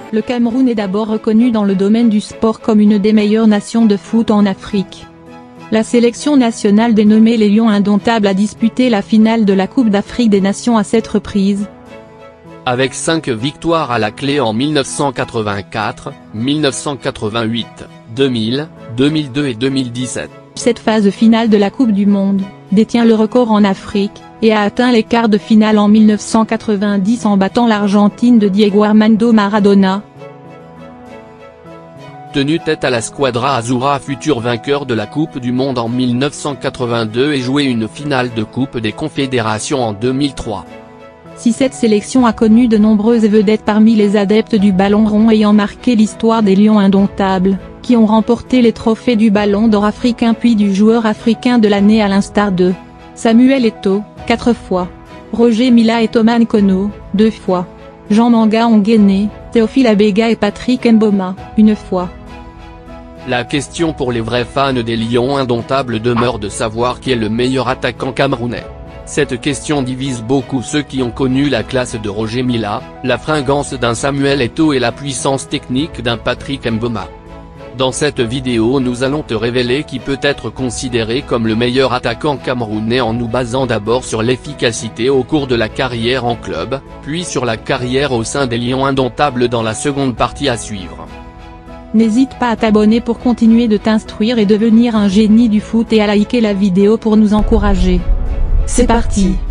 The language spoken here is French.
Le Cameroun est d'abord reconnu dans le domaine du sport comme une des meilleures nations de foot en Afrique. La sélection nationale dénommée les Lions Indomptables a disputé la finale de la Coupe d'Afrique des Nations à 7 reprises. Avec 5 victoires à la clé en 1984, 1988, 2000, 2002 et 2017. Cette phase finale de la Coupe du Monde détient le record en Afrique, et a atteint les quarts de finale en 1990 en battant l'Argentine de Diego Armando Maradona. Tenu tête à la Squadra Azzurra, futur vainqueur de la Coupe du Monde en 1982 et joué une finale de Coupe des Confédérations en 2003. Si cette sélection a connu de nombreuses vedettes parmi les adeptes du ballon rond ayant marqué l'histoire des Lions Indomptables, qui ont remporté les trophées du Ballon d'Or africain puis du joueur africain de l'année à l'instar de Samuel Eto'o, 4 fois, Roger Mila et Thomas Nkono, 2 fois, Jean Manga Onguéné, Théophile Abega et Patrick Mboma, 1 fois. La question pour les vrais fans des Lions Indomptables demeure de savoir qui est le meilleur attaquant camerounais. Cette question divise beaucoup ceux qui ont connu la classe de Roger Mila, la fringance d'un Samuel Eto'o et la puissance technique d'un Patrick Mboma. Dans cette vidéo nous allons te révéler qui peut être considéré comme le meilleur attaquant camerounais en nous basant d'abord sur l'efficacité au cours de la carrière en club, puis sur la carrière au sein des Lions Indomptables dans la seconde partie à suivre. N'hésite pas à t'abonner pour continuer de t'instruire et devenir un génie du foot et à liker la vidéo pour nous encourager. C'est parti.